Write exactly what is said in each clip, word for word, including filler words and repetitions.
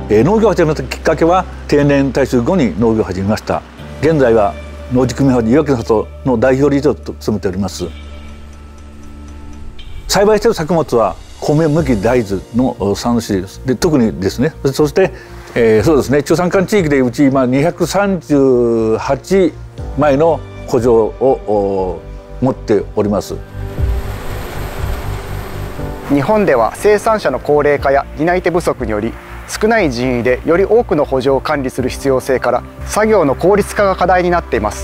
えー、農業を始めたきっかけは定年退職後に農業を始めました。現在は農事組合岩木の里の代表理事を務めております。栽培している作物は米、麦、大豆のさん種類です。で特にですね、そして、えー、そうですね、中山間地域でうち今にひゃくさんじゅうはちまいの圃場を持っております。 日本では生産者の高齢化や担い手不足により少ない人員でより多くの圃場を管理する必要性から作業の効率化が課題になっています。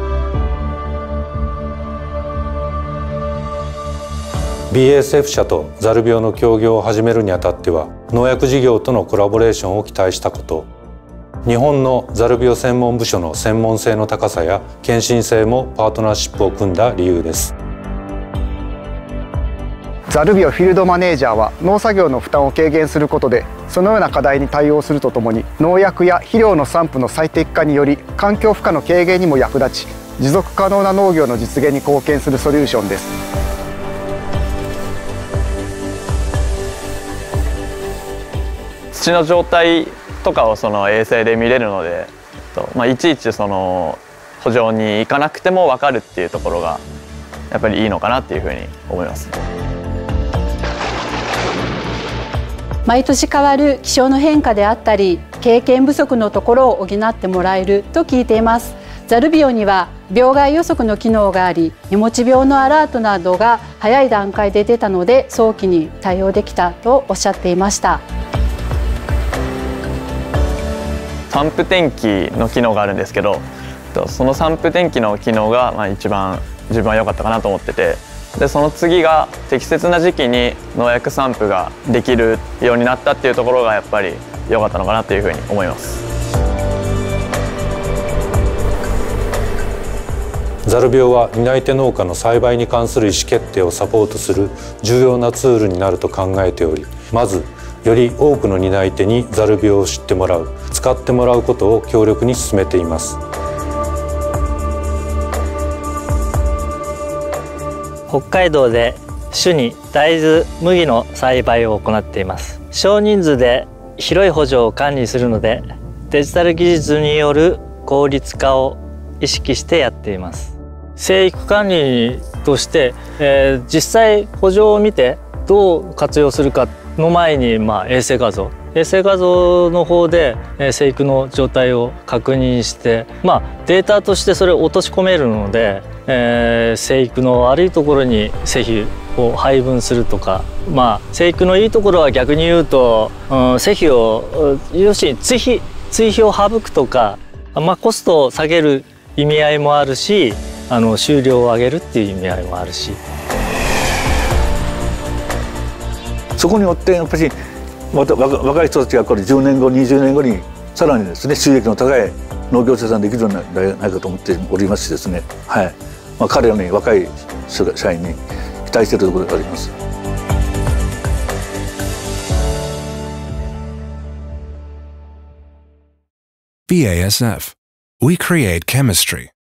ビーエスエフ 社とザル病の協業を始めるにあたっては農薬事業とのコラボレーションを期待したこと、日本のザル病専門部署の専門性の高さや献身性もパートナーシップを組んだ理由です。 ザルビオフィールドマネージャーは農作業の負担を軽減することでそのような課題に対応するとともに農薬や肥料の散布の最適化により環境負荷の軽減にも役立ち持続可能な農業の実現に貢献するソリューションです。 土の状態とかをその衛星で見れるので、まあ、いちいちその圃場に行かなくても分かるっていうところがやっぱりいいのかなっていうふうに思います。 毎年変わる気象の変化であったり経験不足のところを補ってもらえると聞いています。ザルビオには病害予測の機能があり、いもち病のアラートなどが早い段階で出たので早期に対応できたとおっしゃっていました。 散布天気の機能があるんですけど、その散布天気の機能がまあ一番自分は良かったかなと思ってて、でその次が適切な時期に農薬散布ができるようになったっていうところがやっぱり良かったのかなというふうに思います。 ザル病は担い手農家の栽培に関する意思決定をサポートする重要なツールになると考えており、まずより多くの担い手にザル病を知ってもらう、使ってもらうことを強力に進めています。 北海道で主に大豆、麦の栽培を行っています。少人数で広い圃場を管理するので、デジタル技術による効率化を意識してやっています。生育管理として、えー、実際圃場を見てどう活用するかの前に、まあ、衛星画像衛星画像の方で、えー、生育の状態を確認して、まあ、データとしてそれを落とし込めるので、えー、生育の悪いところに施肥を配分するとか、まあ、生育のいいところは逆に言うと、うん、施肥を要するに追肥追肥を省くとか、まあ、コストを下げる意味合いもあるし、あの収量を上げるっていう意味合いもあるし。 そこによってやっぱりまた若い人たちがこれじゅうねんごにじゅうねんごにさらにですね収益の高い農業生産できるのではないかと思っておりますしですね、はい、まあ、彼らに若い社員に期待しているところがあります。 ビーエーエスエフ We create chemistry.